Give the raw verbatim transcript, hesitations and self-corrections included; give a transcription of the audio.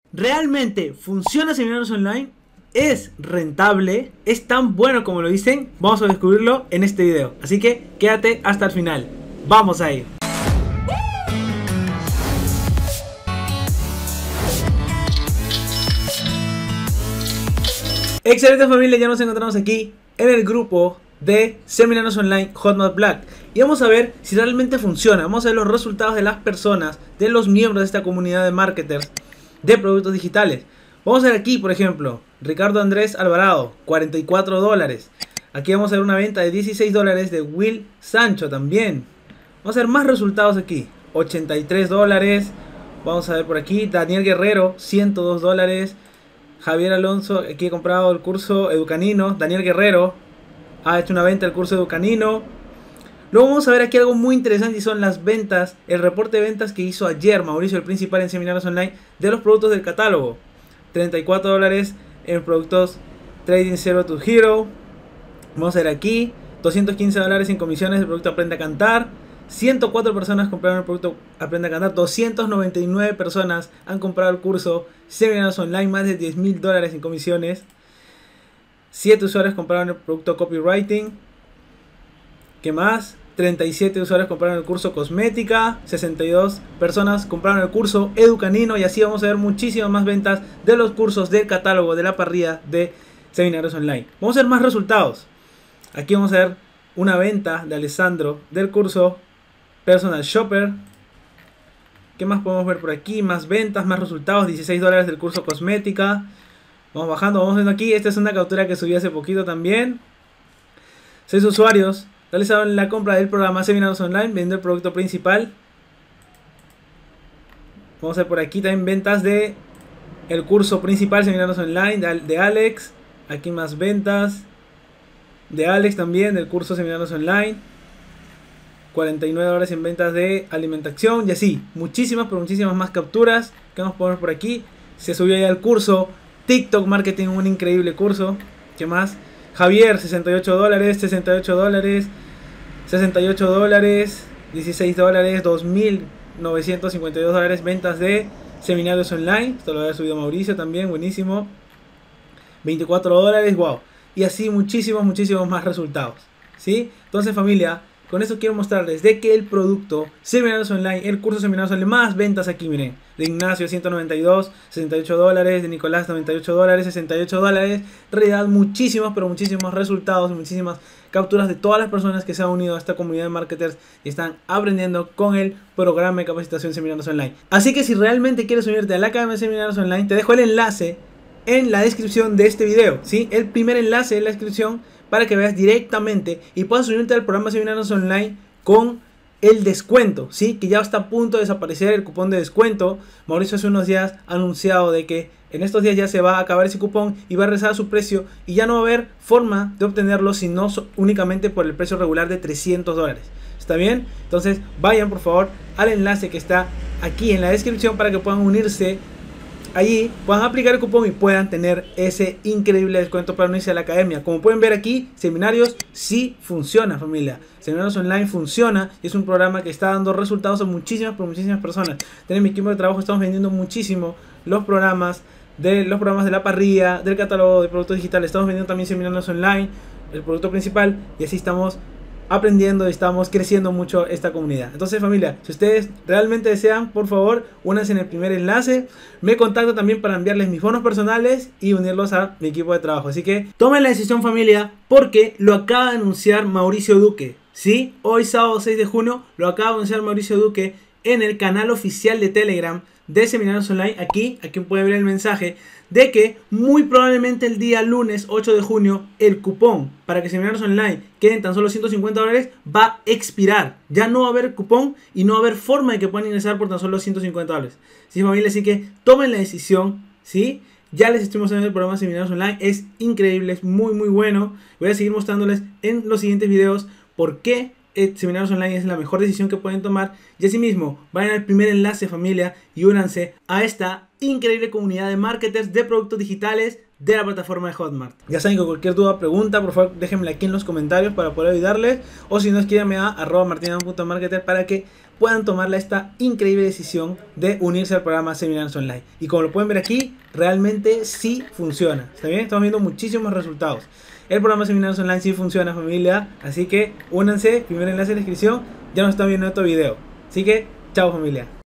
¿Realmente funciona Seminarios Online? ¿Es rentable? ¿Es tan bueno como lo dicen? Vamos a descubrirlo en este video. Así que quédate hasta el final. ¡Vamos a ir! Excelente familia, ya nos encontramos aquí en el grupo de Seminarios Online Hotmart Black y vamos a ver si realmente funciona. Vamos a ver los resultados de las personas, de los miembros de esta comunidad de marketers de productos digitales. Vamos a ver aquí, por ejemplo, Ricardo Andrés Alvarado, cuarenta y cuatro dólares. Aquí vamos a ver una venta de dieciséis dólares de Will Sancho también. Vamos a ver más resultados aquí, ochenta y tres dólares. Vamos a ver por aquí, Daniel Guerrero, ciento dos dólares. Javier Alonso, aquí he comprado el curso Educanino. Daniel Guerrero ha hecho una venta del curso Educanino. Luego vamos a ver aquí algo muy interesante y son las ventas, el reporte de ventas que hizo ayer Mauricio, el principal en Seminarios Online, de los productos del catálogo. treinta y cuatro dólares en productos Trading Zero to Hero. Vamos a ver aquí, doscientos quince dólares en comisiones del producto Aprende a Cantar. ciento cuatro personas compraron el producto Aprende a Cantar. doscientas noventa y nueve personas han comprado el curso Seminarios Online, más de diez mil dólares en comisiones. siete usuarios compraron el producto Copywriting. ¿Qué más? treinta y siete usuarios compraron el curso Cosmética. sesenta y dos personas compraron el curso Educanino. Y así vamos a ver muchísimas más ventas de los cursos del catálogo, de la parrilla de Seminarios Online. Vamos a ver más resultados. Aquí vamos a ver una venta de Alessandro del curso Personal Shopper. ¿Qué más podemos ver por aquí? Más ventas, más resultados. dieciséis dólares del curso Cosmética. Vamos bajando, vamos viendo aquí. Esta es una captura que subí hace poquito también. seis usuarios realizaron la compra del programa Seminarios Online vendiendo el producto principal. Vamos a ver por aquí también ventas de el curso principal Seminarios Online de, de Alex. Aquí más ventas de Alex también del curso Seminarios Online. cuarenta y nueve dólares en ventas de alimentación y así, muchísimas, pero muchísimas más capturas. ¿Qué nos podemos ver por aquí? Se subió ya el curso TikTok Marketing, un increíble curso. ¿Qué más? Javier, sesenta y ocho dólares, sesenta y ocho dólares, sesenta y ocho dólares, dieciséis dólares, dos mil novecientos cincuenta y dos dólares ventas de Seminarios Online. Esto lo había subido Mauricio también, buenísimo. veinticuatro dólares, wow. Y así muchísimos, muchísimos más resultados, ¿sí? Entonces familia, con esto quiero mostrarles de que el producto Seminarios Online, el curso Seminarios Online, más ventas aquí, miren. De Ignacio, ciento noventa y dos, sesenta y ocho dólares. De Nicolás, noventa y ocho dólares, sesenta y ocho dólares. En realidad, muchísimos, pero muchísimos resultados, muchísimas capturas de todas las personas que se han unido a esta comunidad de marketers y están aprendiendo con el programa de capacitación Seminarios Online. Así que si realmente quieres unirte a la Academia de Seminarios Online, te dejo el enlace en la descripción de este video, ¿sí? El primer enlace en la descripción para que veas directamente y puedas unirte al programa Seminarios Online con el descuento, ¿sí? Que ya está a punto de desaparecer el cupón de descuento. Mauricio hace unos días ha anunciado de que en estos días ya se va a acabar ese cupón y va a regresar a su precio y ya no va a haber forma de obtenerlo sino únicamente por el precio regular de trescientos dólares. ¿Está bien? Entonces vayan por favor al enlace que está aquí en la descripción para que puedan unirse allí, puedan aplicar el cupón y puedan tener ese increíble descuento para unirse a la academia. Como pueden ver aquí, Seminarios sí funciona, familia. Seminarios Online funciona y es un programa que está dando resultados a muchísimas, pero muchísimas personas. En mi equipo de trabajo estamos vendiendo muchísimo los programas de los programas de la parrilla, del catálogo de productos digitales. Estamos vendiendo también Seminarios Online, el producto principal, y así estamos aprendiendo y estamos creciendo mucho esta comunidad. Entonces familia, si ustedes realmente desean, por favor, únanse en el primer enlace. Me contacto también para enviarles mis bonos personales y unirlos a mi equipo de trabajo. Así que tomen la decisión familia, porque lo acaba de anunciar Mauricio Duque, ¿sí? Hoy sábado seis de junio lo acaba de anunciar Mauricio Duque en el canal oficial de Telegram de Seminarios Online. Aquí, aquí pueden ver el mensaje de que muy probablemente el día lunes ocho de junio el cupón para que Seminarios Online queden tan solo ciento cincuenta dólares va a expirar. Ya no va a haber cupón y no va a haber forma de que puedan ingresar por tan solo ciento cincuenta dólares. Sí, familia, así que tomen la decisión, ¿sí? Ya les estoy mostrando el programa Seminarios Online, es increíble, es muy muy bueno. Voy a seguir mostrándoles en los siguientes videos por qué Seminarios Online es la mejor decisión que pueden tomar. Y asimismo, vayan al primer enlace familia y únanse a esta increíble comunidad de marketers de productos digitales de la plataforma de Hotmart. Ya saben que cualquier duda, pregunta, por favor déjenmela aquí en los comentarios para poder ayudarles, o si no, escríbanme a arroba martina punto marketer para que puedan tomar esta increíble decisión de unirse al programa Seminarios Online. Y como lo pueden ver aquí, realmente sí funciona. ¿Está bien? Estamos viendo muchísimos resultados. El programa Seminarios Online sí funciona, familia. Así que únanse, primer enlace en la descripción. Ya nos están viendo en otro video. Así que, chao, familia.